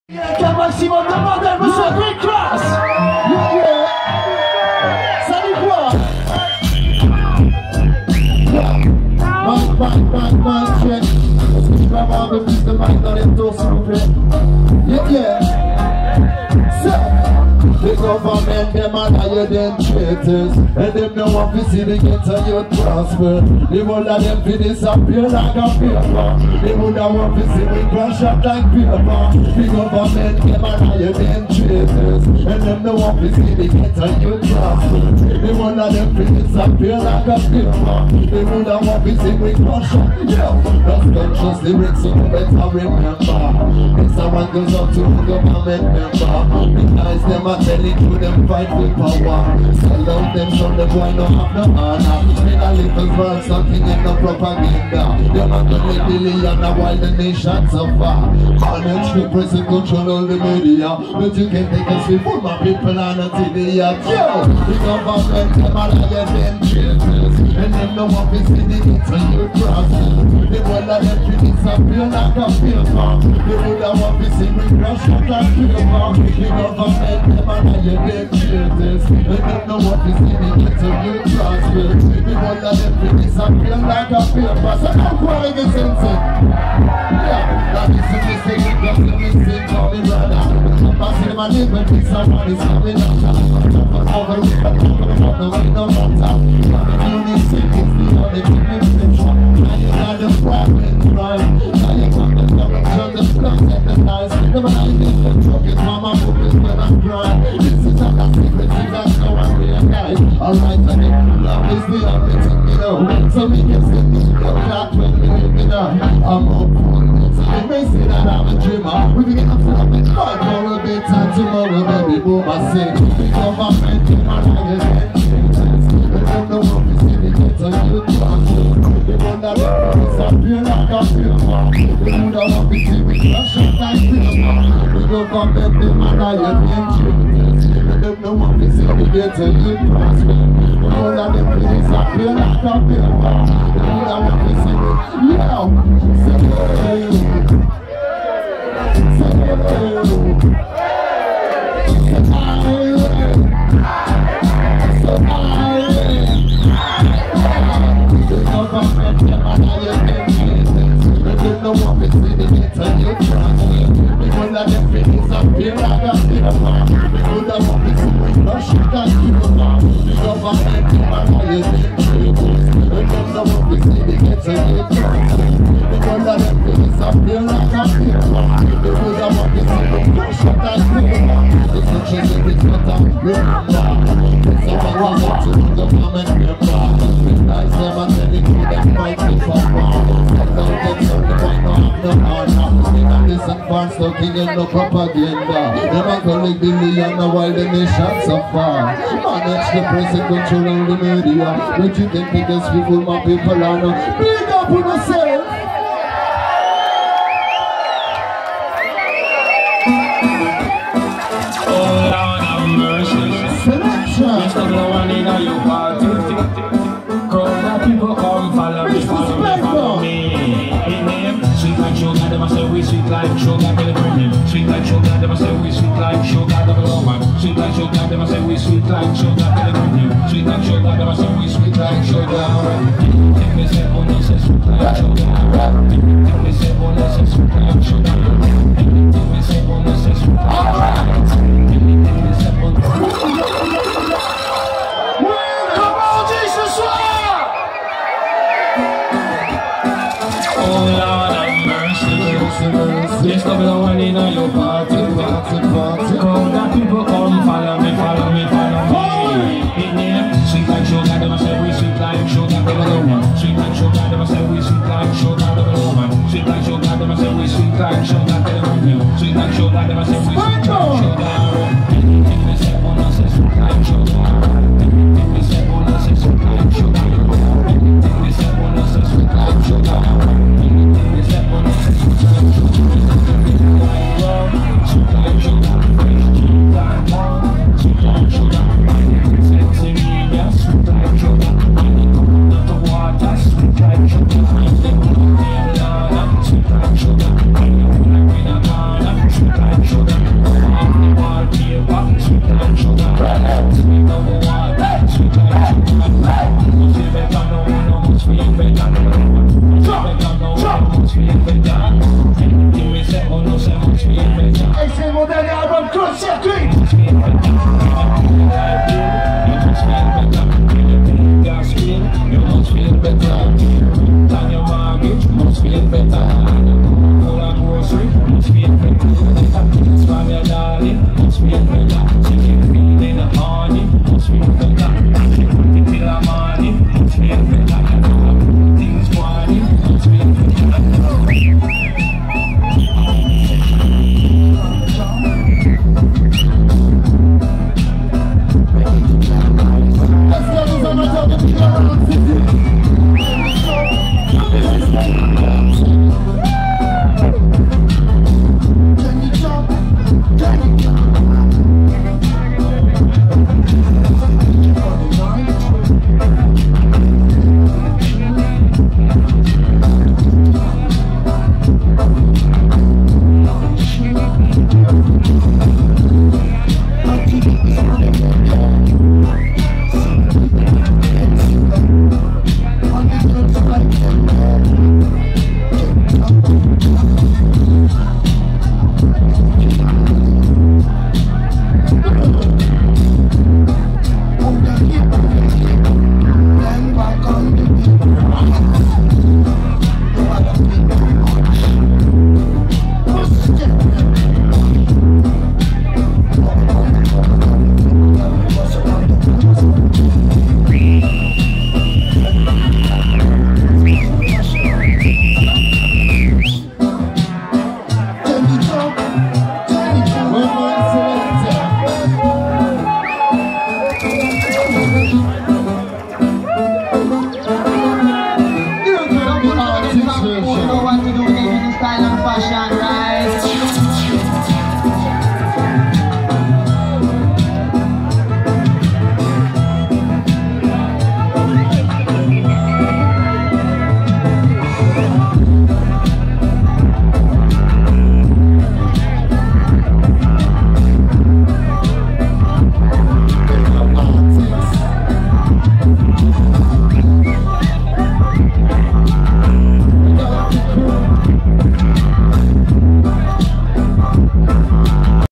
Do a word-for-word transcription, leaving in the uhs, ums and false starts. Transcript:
Avec un maximum de bordel, monsieur Green Class. Yeah, yeah. Salut quoi? Mike, Mike, Mike, Mike, check. Je peux avoir un peu plus de Mike dans les tours, s'il vous plaît. Yeah, yeah. So, the government, them are higher than traitors. And them no want to see the ghetto youth prosper. They would let them be disappear like a paper. They would not want to see we crash up like paper. The government, them are higher than traitors. And them no want to see the ghetto youth prosper. They would let them be disappear like a paper. They would not want to see we crash up. Yeah, that's conscious lyrics, so you better remember. This one goes up to the government member. Because them are telling you them fight with power. Sell out them from the boy no have no honor. In a little world something in the propaganda. Them are gonna make billion while the nation suffer. Manage the press and control all the media. But you can take us before my people are not idiots. Yo, the government them are higher than traitors. And them no want to see the hits on your process. They want to let you disappear like a paper. They would have want to see me crash up like paper. The government them are higher than traitors. And them no want to see the hits on your process. They want to let you disappear like a paper. So I'm quite a sensei. Yeah, that is a mistake. That's a mistake for me brother. I'm passing my name and this someone is coming up. Over with the people from the way no matter. It's the only thing you can. Now you got the problem, right? Now you got the direction, the flux and the nice. Never I get the truck, it's mama focus when I'm crying. This is not a secret, you got no one realize. Alright, I think love is the only thing you know. So we can sit in the clock when we live it up. I'm up for it, so they may say that I'm a dreamer. We can get up to up and fight for a bit time tomorrow, baby boom, I say. We come up and do my life and don't know what we see. So you trust me. They want to let me disappear like a paper. They would have want to see me crash up like paper. We go come back to my life and traitors. They don't want to see me get to you trust me. They would have let me disappear like a paper. They would have want to see me. Yeah. Say hey. Say hey. Looking in the propaganda. Them a collect billion while the nation suffer. Manage the press and control the media. But you can take us people, my people are not. Big up on yourself. Oh Lord have mercy. Selection. It's the blow and in your party. Crowd of people come follow me, follow me, follow me. In name, sweet like sugar, them a say we sweet like sugar, kill the burning. Sweet like sugar, them a say we sweet like sugar, double woman. Sweet like sugar, them a say we sweet like sugar, kill the burning. Sweet like sugar, them a say we sweet like sugar. If me say one, you say sweet like sugar. If me say one, you say sweet like sugar. If me say one, you say sweet like sugar. If me say one. Yes, the blow and in your party, party, party. Crowd of people come, follow me, follow me, follow me. In name, sweet like sugar, them a say we sweet like sugar, double woman. Sweet like sugar, them a say we sweet like sugar, double woman. Sweet like sugar, them a say we sweet like sugar, double woman. Sweet like sugar, them a say we sweet like sugar. If me say one, I say sweet like sugar. If me say one, I say sweet like sugar. If me say one, I say sweet like sugar. If me say one, I say sweet like sugar. Sweet like sugar, sweet like one, sweet like sugar. Sexy media, sweet like sugar. Not the water, sweet like sugar. Sweet like sugar. Sweet like sugar. no sugar. Sweet number one, sweet like sugar. Must feel better, no, no, must feel better. Must feel better, no, no, must feel better. Anything we say, oh no, say must feel better. Et c'est mon dernier album, Close Circuit. Must feel better. You must feel better. When you take gas feel, you must feel better. Than your mortgage, must feel better. For a grocery, must feel better. From your darling, must feel better. Chicken feed in the morning, must feel better. Till the morning, must feel better. Things morning, must feel better. Let's get this on my top of the city. Version.